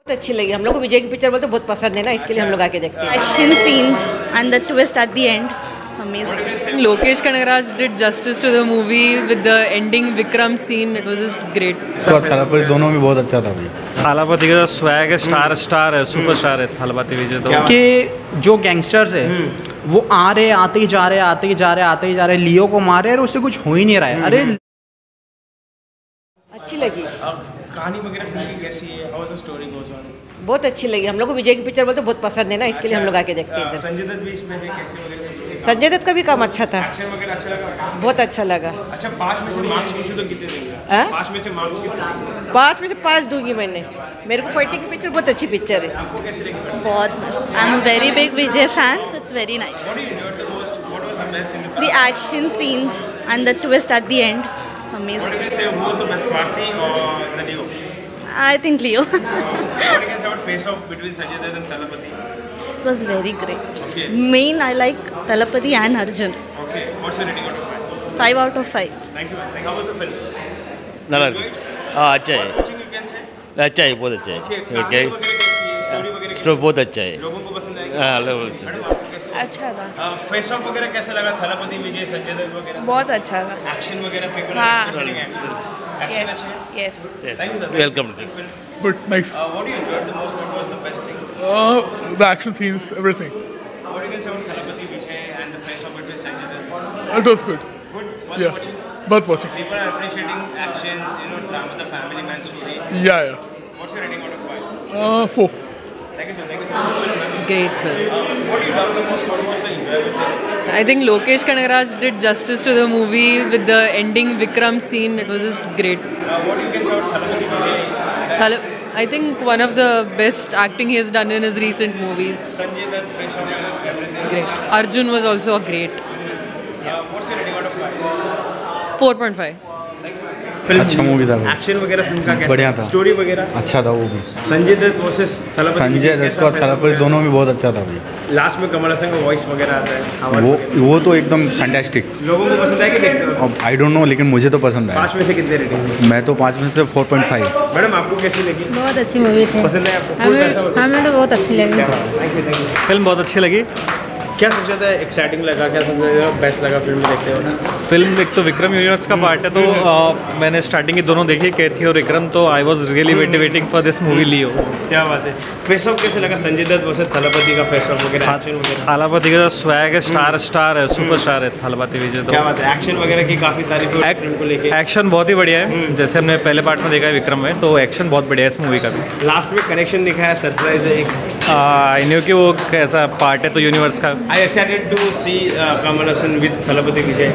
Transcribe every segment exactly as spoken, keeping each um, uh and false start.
अच्छी लगी हम लोग को। विजय की पिक्चर बोलते बहुत पसंद है ना, इसके लिए हम लोग आके देखते हैं। Action scenes and the twist at the end, it's amazing. Lokesh Kanagaraj did justice to the movie with the ending Vikram scene. It was just great. और थलापति दोनों भी बहुत अच्छा था भैया। थालापति का स्वैग है, स्टार स्टार है, सुपरस्टार है थालापति विजय। तो कि जो गैंगस्टर्स है वो आ रहे आते ही जा रहे आते ही जा रहे आते ही जा रहे लियो को मारे और उससे कुछ हो ही नहीं रहा है। अरे अच्छी लगी। कहानी वगैरह फिल्म की कैसी है? How is the story goes on? बहुत अच्छी लगी हम लोग को। विजय की पिक्चर बोलते बहुत पसंद है ना, इसके लिए हम लोग आके देखते हैं। संजय दत्त भी इसमें है, कैसे वगैरह सब? संजय दत्त का भी काम अच्छा था, एक्शन वगैरह अच्छा लगा, बहुत अच्छा लगा। अच्छा पाँच में से मार्क्स पूछो तो कितने देंगे? पाँच में से मार्क्स कितने? पाँच में से पाँच दूंगी मैंने। मेरे को फाइटिंग की पिक्चर बहुत अच्छी पिक्चर है। आपको कैसी लगी? बहुत मस्त। I'm a very big Vijay fan, so it's very nice. What do you enjoyed the most? What was the best in the film? The action scenes and the twist at the end, it's What amazing. do you say? Who was the best, Bharti or the Leo? I think Leo. What do you say about face-off between Sanjay Dutt and Thalapathy? It was very great. Okay. Main, I like Talapati and Arjun. Okay. What's your rating out of five? Five out of five. Thank you. Thank you. How was the film? நல்லா Enjoyed? இருக்கு हाँ अच्छा है Watching you can say? अच्छा है बहुत अच्छा Okay. है कहानी ओके वगैरह कैसी है? Story वगैरह स्टोरी बहुत अच्छा है कैसी है? लोगों को पसंद आएगी? हाँ लोग मैडम आपको कैसी लगी? अच्छा था, फेस ऑफ वगैरह कैसा लगा? थलापति विजय, संजय दत्त वगैरह बहुत अच्छा था। एक्शन वगैरह पे हाँ। एक्शन एक्शन अच्छे हैं? Yes. Thank you sir. Welcome Good, nice. Uh, what do you enjoyed the most? What was the best thing? Uh, the action scenes, everything. What do you guys say about Thalapathy Vijay and the face off between Sanjay Dutt? It was good. Good. Worth Yeah. watching. Worth watching. People are appreciating actions, you know, drama, the family man story. Yeah, yeah. What's your rating out of five? Uh, four. Thank you sir. Thank you sir. Great film. Uh, what do you love the most? What was the enjoyable thing? I think Lokesh Kanagaraj did justice to the movie with the ending Vikram scene. It was just great. Uh, what do you guys say about Thalapathy Vijay? Thala- I think one of the best acting he has done in his recent movies. Sanjay Dutt, face off, everything. Great. Arjun was also a great. Uh, what's your rating out of five? four point five. अच्छा movie था वो। Action वगैरह film का कैसा? बढ़िया था। Story वगैरह अच्छा था वो भी। संजय दत्त वर्सेस थलापति संजय दत्त और थलापति दोनों भी बहुत अच्छा था भैया। लास्ट में कमल हसन का वॉइस वगैरह आता है, आवाज वो वगैरह। वो तो एकदम फैंटास्टिक। लोगों को पसंद है कि देखते हो? अब आई डोंट नो लेकिन मुझे तो पसंद आया। पाँच में से कितने रेटिंग? मैं तो पाँच में से फोर पॉइंट फाइव। मैडम आपको कैसी लगी? बहुत अच्छी मूवी थी, पसंद है आपको? कोई पैसा वसूल? हमें तो बहुत अच्छी लगी। Thank you thank you. Film बहुत अच्छी लगी। क्या सबसे ज़्यादा एक्साइटिंग लगा, क्या सबसे ज़्यादा बेस्ट लगा फिल्म में देखते हो? फिल्म एक तो विक्रम यूनिवर्स का पार्ट है, तो आ, मैंने स्टार्टिंग की दोनों देखी, कैथी और विक्रम, तो I was really wait waiting for this movie Leo. क्या बात है। फेस ऑफ कैसे लगा? संजय दत्त वर्सेस थलापति का फेस ऑफ वगैरह, एक्शन वगैरह। थालापति का स्वैग है, स्टार स्टार है, सुपरस्टार है थालापति विजय। क्या तो बात है। एक्शन वगैरह की काफ़ी तारीफ हुई फिल्म को लेके। एक्शन बहुत ही बढ़िया है, जैसे हमने पहले पार्ट में देखा है विक्रम में, तो एक्शन बहुत बढ़िया है इस मूवी का भी। लास्ट में कनेक्शन दिखाया, सरप्राइज है एक। आई न्यू कि वो कैसा पार्ट है तो यूनिवर्स का। I excited to see Kamal Haasan with Thalapathy Vijay.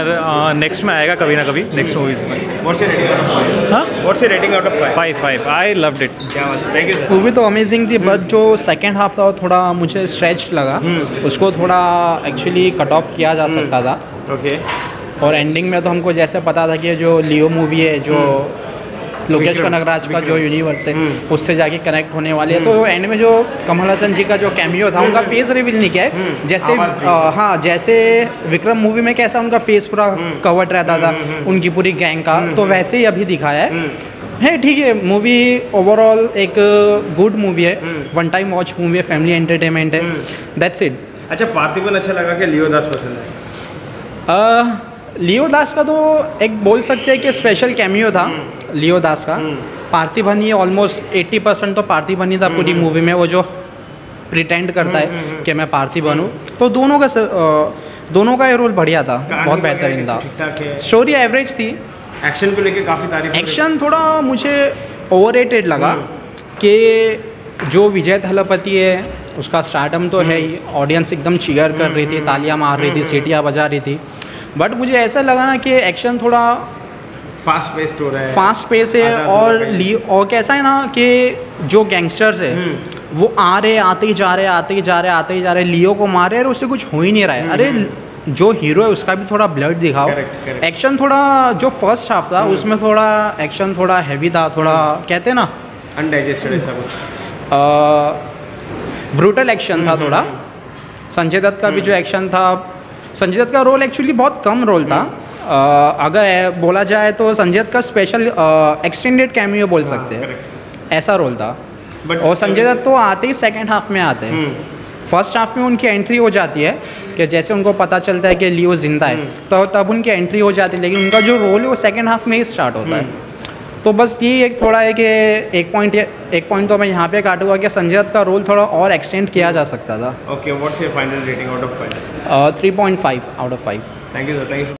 और नेक्स्ट में आएगा कभी ना कभी, नेक्स्ट मूवीज में। What's your rating out of five? हाँ what's your rating out of five? Five five I loved it. क्या बात है। Thank you sir. मूवी तो अमेजिंग थी, बट जो सेकेंड हाफ था वो थोड़ा मुझे स्ट्रेच लगा। उसको थोड़ा एक्चुअली कट ऑफ किया जा सकता था। ओके। और एंडिंग में तो हमको जैसे पता था कि जो लियो मूवी है, जो लोकेश कनगराज का जो यूनिवर्स है, उससे जाके कनेक्ट होने वाली है। तो एंड में जो कमल हसन जी का जो कैमियो था, उनका फेस रिवील नहीं किया है। जैसे आ, हाँ जैसे विक्रम मूवी में कैसा उनका फेस पूरा कवर्ड रहता था उनकी पूरी गैंग का, तो वैसे ही अभी दिखाया है। है ठीक है, मूवी ओवरऑल एक गुड मूवी है, वन टाइम वॉच मूवी है, फैमिली एंटरटेनमेंट है, दैट्स इट। अच्छा पार्थिबन अच्छा लगा कि लियो दास पसंद है? लियो दास का तो एक बोल सकते हैं कि स्पेशल कैमियो था लियो दास का। पार्थिबन ही ऑलमोस्ट एट्टी परसेंट तो पार्थिबन ही था पूरी मूवी में, वो जो प्रिटेंड करता है कि मैं पार्थिबन हूँ। तो दोनों का दोनों का ये रोल बढ़िया था, बहुत बेहतरीन था। स्टोरी एवरेज थी। एक्शन को लेके काफ़ी तारीफ। एक्शन थोड़ा मुझे ओवररेटेड लगा कि जो विजय थलापति है उसका स्टार्टअप तो है ही, ऑडियंस एकदम चीयर कर रही थी, तालियां मार रही थी, सीटियां बजा रही थी, बट मुझे ऐसा लगा ना कि एक्शन थोड़ा फास्ट पेस्ड हो रहा है, फास्ट पेस है। और ली और कैसा है ना कि जो गैंगस्टर्स है वो आ रहे आते ही जा रहे आते ही जा रहे आते ही जा रहे लियो को मारे और उससे कुछ हो ही नहीं रहा है। अरे जो हीरो है उसका भी थोड़ा ब्लड दिखाओ। एक्शन थोड़ा जो फर्स्ट हाफ था उसमें थोड़ा एक्शन थोड़ा हैवी था, थोड़ा कहते हैं ना अनडाइजेस्टेड ऐसा कुछ, ब्रूटल एक्शन था थोड़ा। संजय दत्त का भी जो एक्शन था, संजय दत्त का रोल एक्चुअली बहुत कम रोल था। uh, अगर बोला जाए तो संजय दत्त का स्पेशल एक्सटेंडेड कैमियो बोल सकते हैं, ऐसा रोल था। But- और संजय दत्त तो आते ही सेकंड हाफ में आते हैं। फर्स्ट हाफ में उनकी एंट्री हो जाती है कि जैसे उनको पता चलता है कि लियो जिंदा है तो तब उनकी एंट्री हो जाती है, लेकिन उनका जो रोल है वो सेकंड हाफ में ही स्टार्ट होता है। तो बस ये एक थोड़ा है कि एक पॉइंट एक पॉइंट तो मैं यहाँ पे काटूंगा कि संजय दत्त का रोल थोड़ा और एक्सटेंड किया जा सकता था। Okay, what's your final rating out of five? Three point five out of five. Thank you, sir. Thank you.